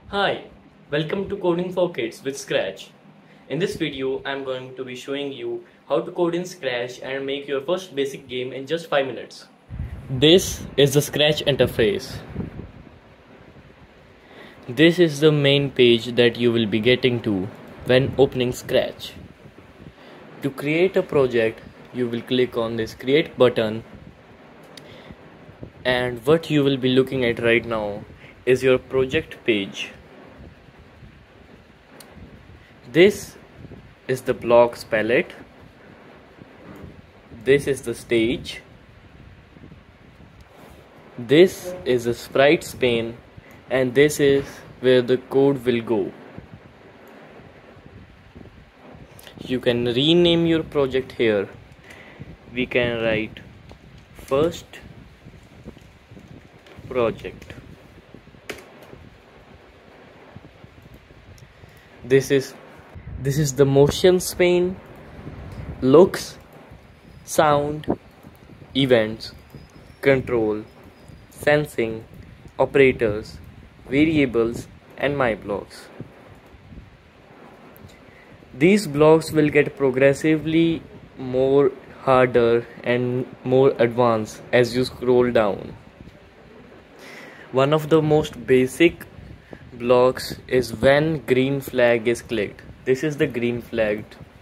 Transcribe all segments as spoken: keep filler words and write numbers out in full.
Hi, welcome to Coding for Kids with Scratch. In this video, I'm going to be showing you how to code in Scratch and make your first basic game in just five minutes. This is the Scratch interface. This is the main page that you will be getting to when opening Scratch. To create a project, you will click on this Create button, and what you will be looking at right now is your project page. This is the blocks palette. This is the stage. This is the Sprites Pane, and this is where the code will go. You can rename your project here. We can write first project. This is this is the motions pane, looks, sound, events, control, sensing, operators, variables, and my blocks. These blocks will get progressively more harder and more advanced as you scroll down. One of the most basic blocks is when green flag is clicked. This is the green flag,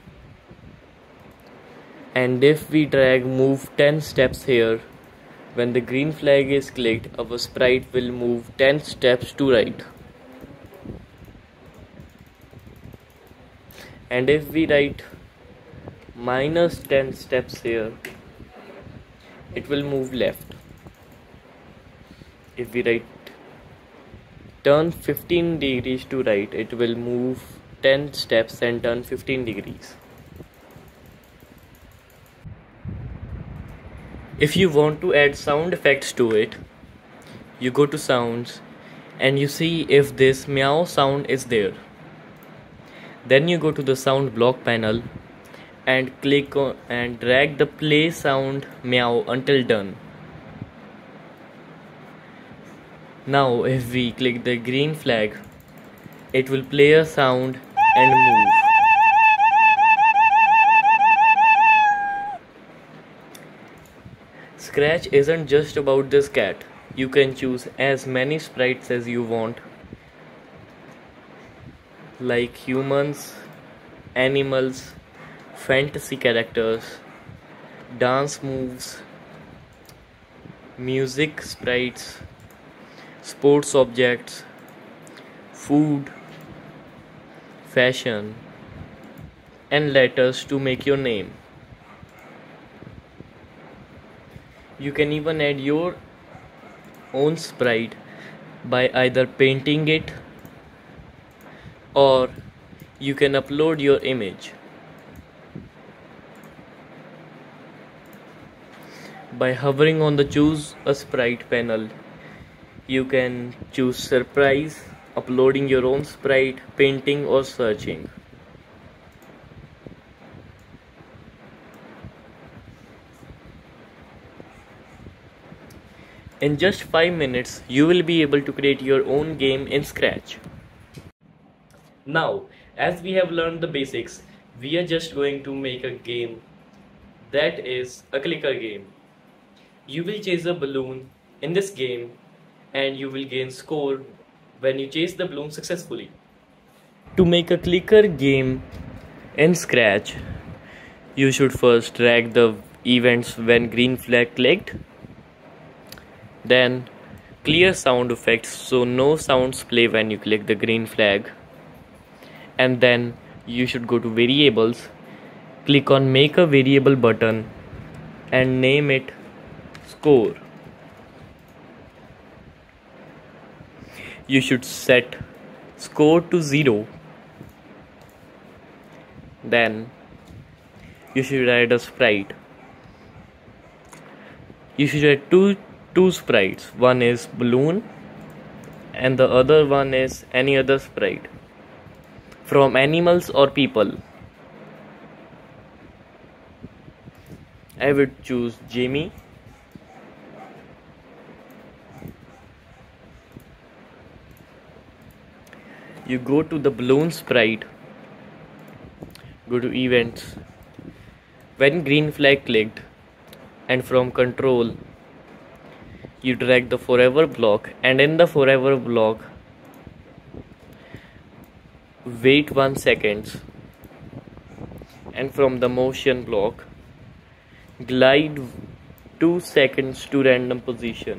and if we drag move ten steps here, when the green flag is clicked, our sprite will move ten steps to right. And if we write minus ten steps here, it will move left. If we write turn fifteen degrees to right, it will move ten steps and turn fifteen degrees. If you want to add sound effects to it, you go to sounds and you see if this meow sound is there. Then you go to the sound block panel and click on and drag the play sound meow until done. Now if we click the green flag, it will play a sound and move. Scratch isn't just about this cat. You can choose as many sprites as you want, like humans, animals, fantasy characters, dance moves, music sprites, sports objects, food, fashion, and letters to make your name. You can even add your own sprite by either painting it, or you can upload your image. By hovering on the choose a sprite panel, you can choose surprise, uploading your own sprite, painting, or searching. In just five minutes, you will be able to create your own game in Scratch. Now, as we have learned the basics, we are just going to make a game that is a clicker game. You will chase a balloon in this game and you will gain score when you chase the balloon successfully. To make a clicker game in Scratch, you should first drag the events when green flag clicked, then clear sound effects so no sounds play when you click the green flag, and then you should go to variables, click on make a variable button and name it score. You should set score to zero. Then you should add a sprite. You should add two two sprites. One is balloon and the other one is any other sprite from animals or people. I would choose Jamie. you go to the balloon sprite, go to events, when green flag clicked, and from control you drag the forever block, and in the forever block wait one second, and from the motion block glide two seconds to random position.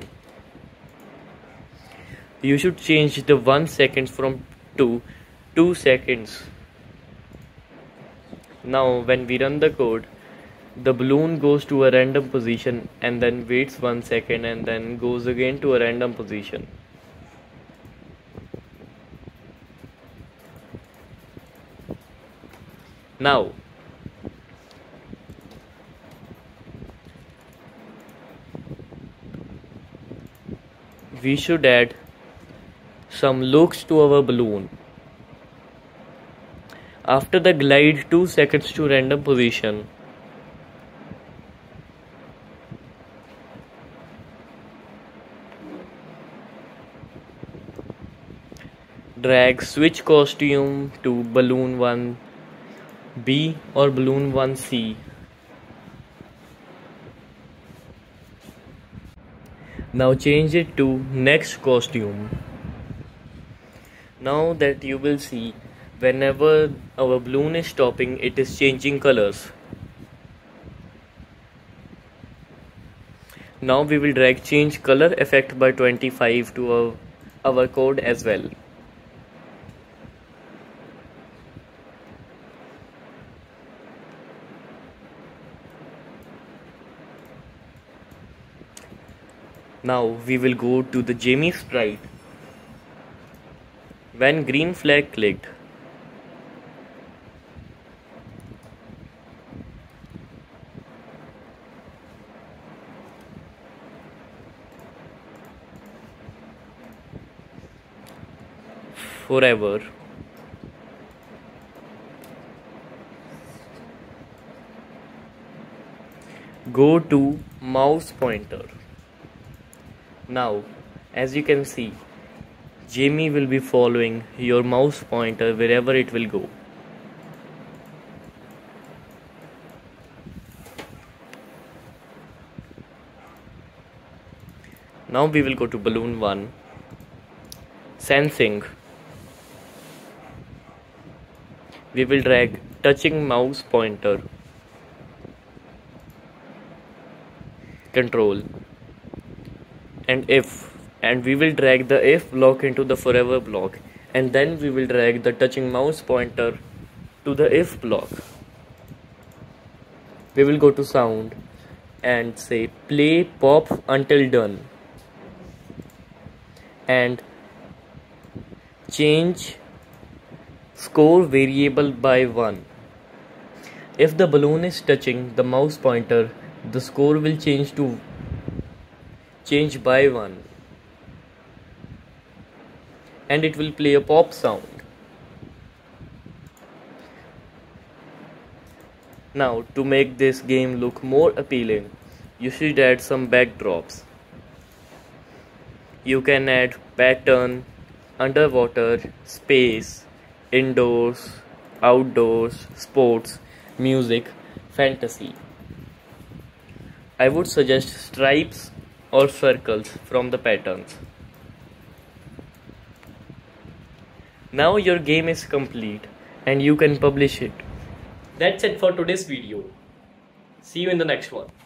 You should change the one second from two two seconds. Now when we run the code, the balloon goes to a random position and then waits one second and then goes again to a random position. Now we should add some looks to our balloon. After the glide two seconds to random position, drag switch costume to balloon one B or balloon one C. Now change it to next costume. Now that you will see, whenever our balloon is stopping, it is changing colors. Now we will drag change color effect by twenty-five to our, our code as well. Now we will go to the Jamie sprite. When green flag clicked, forever, go to mouse pointer. Now as you can see, Jamie will be following your mouse pointer wherever it will go. Now we will go to balloon one, sensing. We will drag touching mouse pointer, control, and if. And we will drag the if block into the forever block, and then we will drag the touching mouse pointer to the if block. We will go to sound and say play pop until done, and change score variable by one. If the balloon is touching the mouse pointer, the score will change to change by one, and it will play a pop sound. Now to make this game look more appealing, you should add some backdrops. You can add pattern, underwater, space, indoors, outdoors, sports, music, fantasy. I would suggest stripes or circles from the patterns. Now your game is complete and you can publish it. That's it for today's video. See you in the next one.